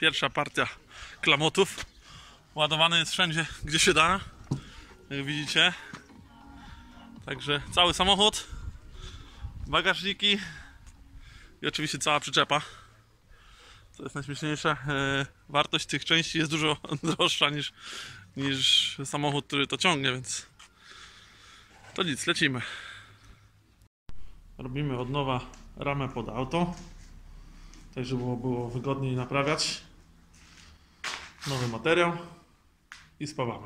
Pierwsza partia klamotów. Ładowany jest wszędzie, gdzie się da. Jak widzicie. Także cały samochód, bagażniki i oczywiście cała przyczepa. Co jest najśmieszniejsze, wartość tych części jest dużo droższa niż samochód, który to ciągnie, więc to nic, lecimy. Robimy od nowa ramę pod auto, tak żeby było wygodniej naprawiać. Nowy materiał i spawamy.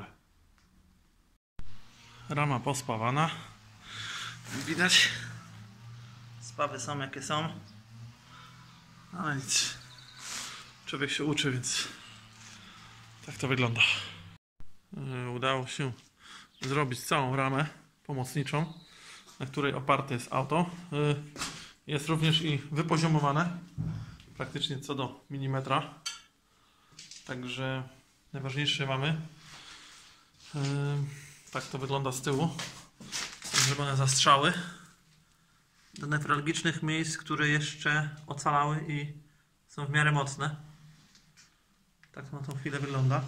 Rama pospawana. Widać, spawy są jakie są, ale nic, człowiek się uczy, więc tak to wygląda. Udało się zrobić całą ramę pomocniczą, na której oparte jest auto. Jest również i wypoziomowane praktycznie co do milimetra, także najważniejsze mamy. Tak to wygląda z tyłu. Są zrobione zastrzały do newralgicznych miejsc, które jeszcze ocalały i są w miarę mocne. Tak to na tą chwilę wygląda.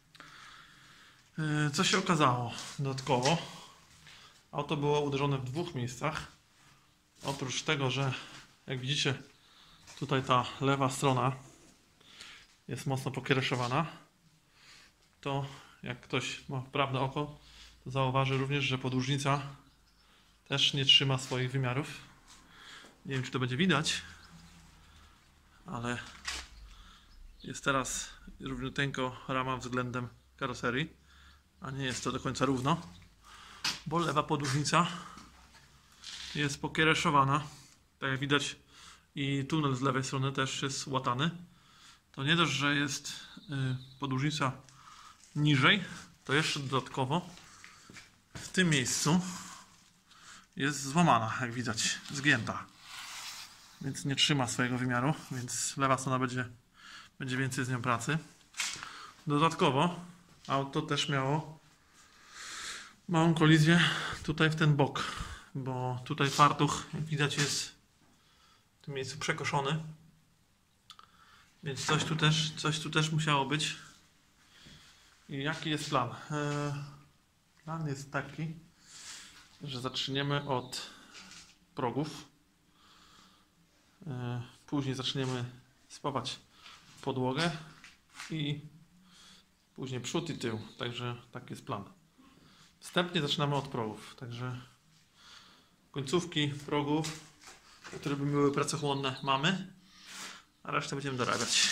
Co się okazało dodatkowo? Auto było uderzone w dwóch miejscach. Oprócz tego, że jak widzicie tutaj ta lewa strona jest mocno pokiereszowana, to jak ktoś ma wprawne oko, to zauważy również, że podłużnica też nie trzyma swoich wymiarów. Nie wiem, czy to będzie widać, ale jest teraz równiuteńko rama względem karoserii, a nie jest to do końca równo, bo lewa podłużnica jest pokiereszowana. Tak jak widać, i tunel z lewej strony też jest łatany. To nie dość, że jest podłużnica niżej, to jeszcze dodatkowo w tym miejscu jest złamana, jak widać, zgięta, więc nie trzyma swojego wymiaru, więc lewa strona będzie więcej z nią pracy. Dodatkowo auto też miało małą kolizję tutaj w ten bok, bo tutaj fartuch, jak widać, jest w tym miejscu przekoszony, więc coś tu też musiało być. I jaki jest plan? Plan jest taki, że zaczniemy od progów. Później zaczniemy spawać podłogę i później przód i tył. Także taki jest plan. Wstępnie zaczynamy od progów. Także końcówki progów, które by były pracochłonne, mamy, a resztę będziemy dorabiać.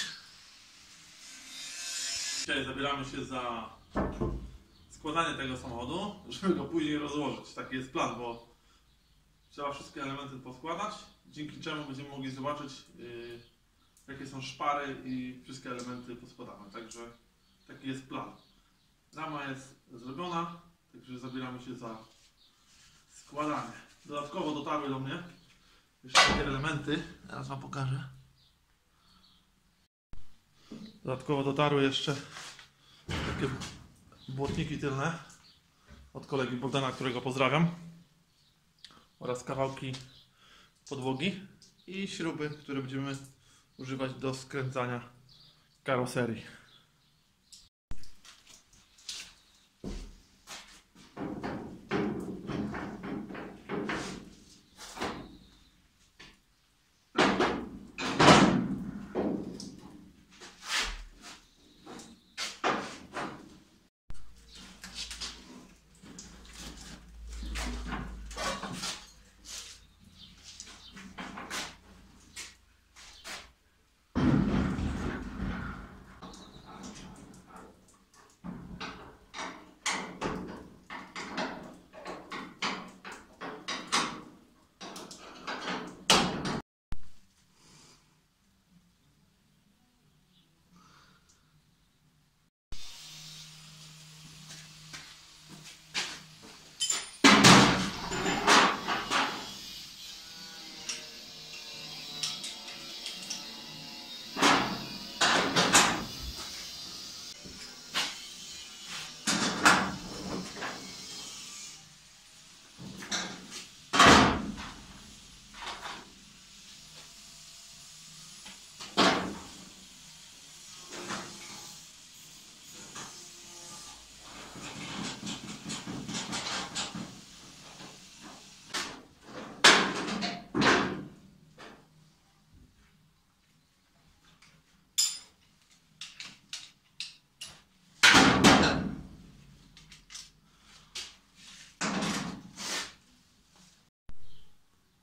Dzisiaj zabieramy się za składanie tego samochodu, żeby go później rozłożyć. Taki jest plan, bo trzeba wszystkie elementy poskładać, dzięki czemu będziemy mogli zobaczyć, jakie są szpary i wszystkie elementy poskładane. Także taki jest plan. Rama jest zrobiona, także zabieramy się za składanie. Dodatkowo dotarły do mnie jeszcze takie elementy, teraz wam pokażę. Dodatkowo dotarły jeszcze takie błotniki tylne od kolegi Bogdana, którego pozdrawiam, oraz kawałki podłogi i śruby, które będziemy używać do skręcania karoserii.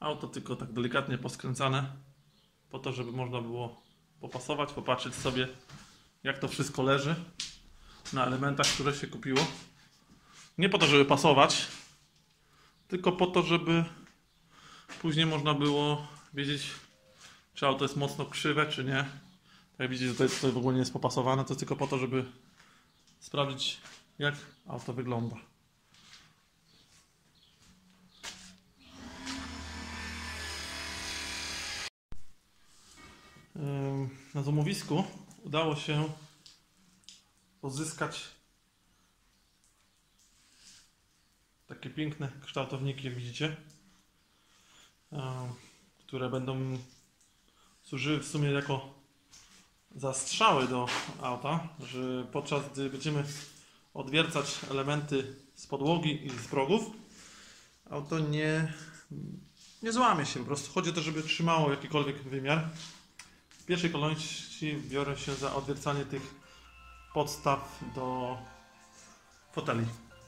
Auto tylko tak delikatnie poskręcane, po to, żeby można było popasować, popatrzeć sobie, jak to wszystko leży na elementach, które się kupiło. Nie po to, żeby pasować, tylko po to, żeby później można było wiedzieć, czy auto jest mocno krzywe, czy nie. Jak widzicie, tutaj w ogóle nie jest popasowane, to jest tylko po to, żeby sprawdzić, jak auto wygląda. Na złomowisku udało się pozyskać takie piękne kształtowniki, jak widzicie, które będą służyły w sumie jako zastrzały do auta, że podczas gdy będziemy odwiercać elementy z podłogi i z progów, auto nie złamie się. Po prostu chodzi o to, żeby trzymało jakikolwiek wymiar. W pierwszej kolejności biorę się za odwiercanie tych podstaw do foteli.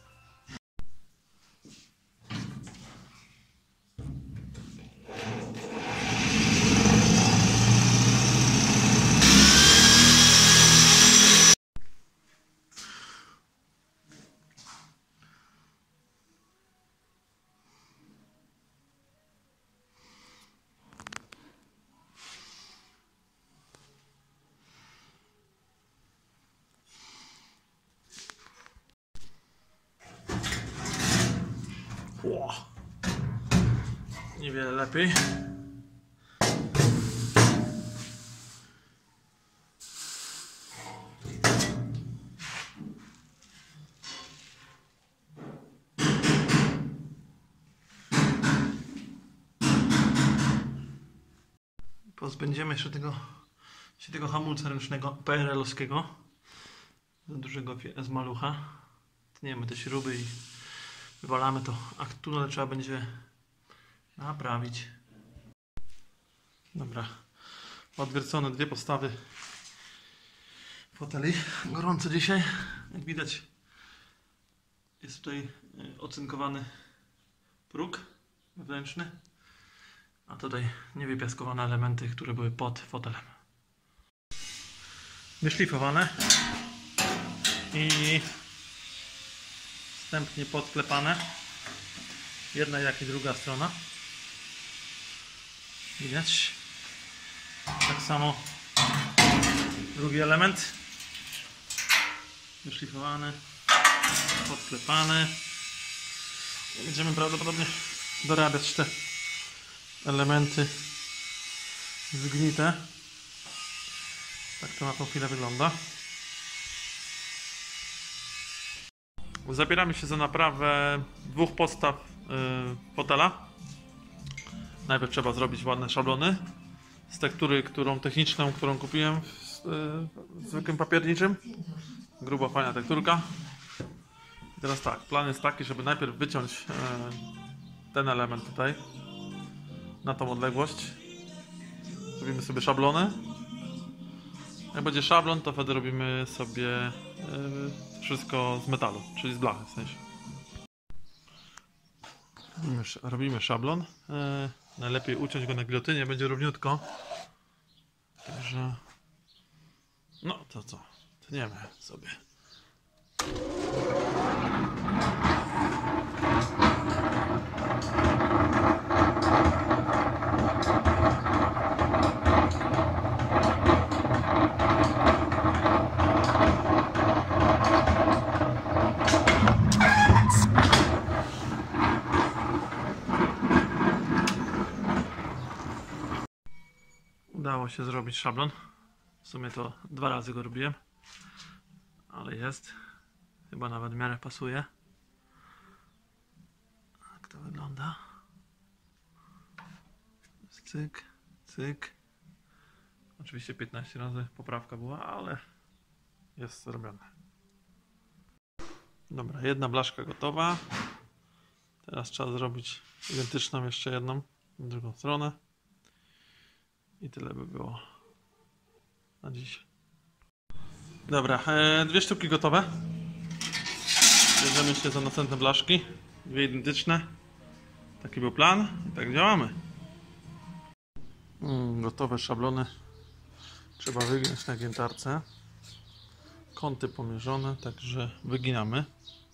Niewiele lepiej. Pozbędziemy się tego hamulca ręcznego PRL-owskiego, dużego z malucha. Tniemy te śruby i wywalamy to, a tunel trzeba będzie naprawić. Dobra, odwiercone dwie podstawy foteli. Gorąco dzisiaj, jak widać jest tutaj ocynkowany próg wewnętrzny, a tutaj niewypiaskowane elementy, które były pod fotelem. Wyszlifowane i wstępnie podklepane, jedna jak i druga strona. Widać. Tak samo drugi element wyszlifowany, podklepany. Będziemy prawdopodobnie dorabiać te elementy zgnite. Tak to na tą chwilę wygląda. Zabieramy się za naprawę dwóch podstaw fotela. Najpierw trzeba zrobić ładne szablony z tektury, którą kupiłem w zwykłym papierniczym. Gruba, fajna tekturka. I teraz tak, plan jest taki, żeby najpierw wyciąć ten element tutaj na tą odległość. Robimy sobie szablony. Jak będzie szablon, to wtedy robimy sobie wszystko z metalu, czyli z blachy w sensie. Robimy szablon. Najlepiej uciąć go na gilotynie, będzie równiutko. Także no to co? Tniemy sobie. Udało się zrobić szablon. W sumie to 2 razy go robiłem, ale jest. Chyba nawet w miarę pasuje. Jak to wygląda? Cyk, cyk. Oczywiście 15 razy poprawka była, ale jest zrobione. Dobra, jedna blaszka gotowa. Teraz trzeba zrobić identyczną jeszcze jedną na drugą stronę. I tyle by było na dziś. Dobra, 2 sztuki gotowe. Bierzemy się za następne blaszki. 2 identyczne. Taki był plan i tak działamy. Gotowe szablony trzeba wygiąć na giętarce. Kąty pomierzone, także wyginamy.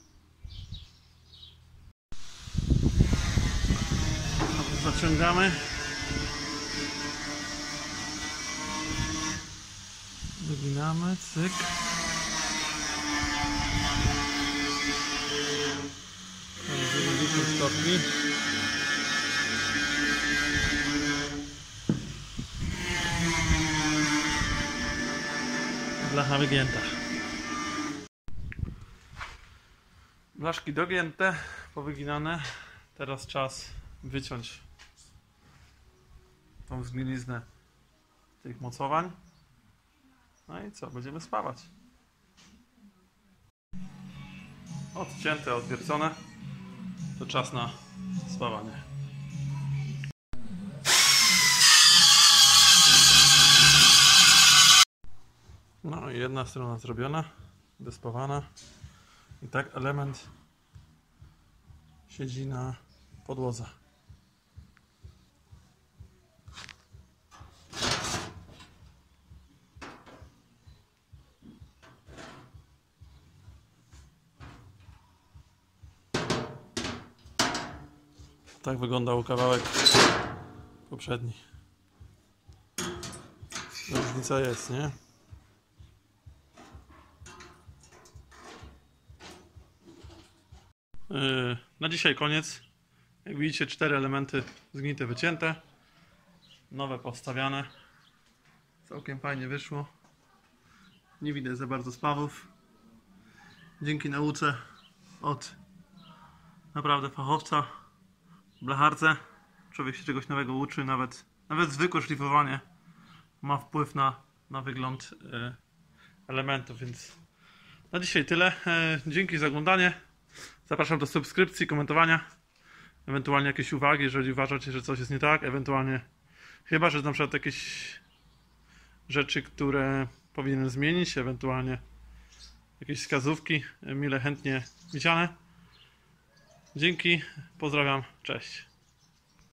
Zaciągamy. Wyginamy, cyk. Stopni. Blacha wygięta. Blaszki dogięte, powyginane. Teraz czas wyciąć tą zgniliznę tych mocowań. No i co? Będziemy spawać. Odcięte, odwiercone. To czas na spawanie. No i jedna strona zrobiona, wyspawana. I tak element siedzi na podłodze. Tak wyglądał kawałek poprzedni. Różnica jest, nie? Na dzisiaj koniec. Jak widzicie, 4 elementy zgnite, wycięte. Nowe powstawiane. Całkiem fajnie wyszło. Nie widać za bardzo spawów. Dzięki nauce od naprawdę fachowca w blacharce człowiek się czegoś nowego uczy. Nawet zwykłe szlifowanie ma wpływ na wygląd elementów. Więc na dzisiaj tyle. Dzięki za oglądanie. Zapraszam do subskrypcji, komentowania, ewentualnie jakieś uwagi, jeżeli uważacie, że coś jest nie tak, ewentualnie chyba, że na przykład jakieś rzeczy, które powinienem zmienić, ewentualnie jakieś wskazówki, mile chętnie widziane. Dzięki, pozdrawiam, cześć.